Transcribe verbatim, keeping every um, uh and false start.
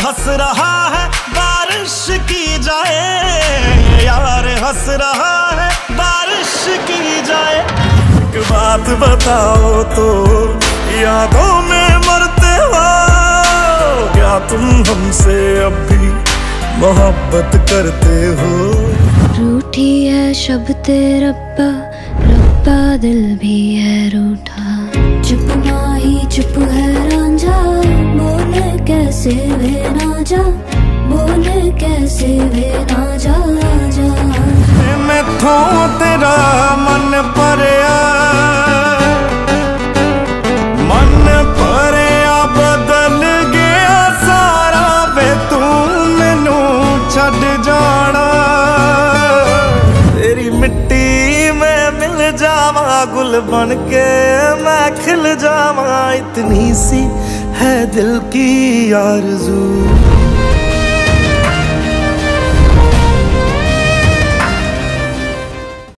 हंस रहा है बारिश की जाए, यार हंस रहा है बारिश की जाए। एक बात बताओ तो यादों में मरते हो क्या तुम हमसे अब भी मोहब्बत करते हो? रूठी है शब्द रब्बा, रब्बा दिल भी है रूठा। चुप ना ही चुप है रांझा, बोल कैसे वे ना जा, बोल कैसे वे ना जा, जा। मैथों तेरा मन भरिया, मन भरिया बदल गया सारा वे तू मैनू छड़ जाना। तेरी मिट्टी में मिल जावा गुल बन के मैं खिल जावा, इतनी सी है दिल की आरज़ू।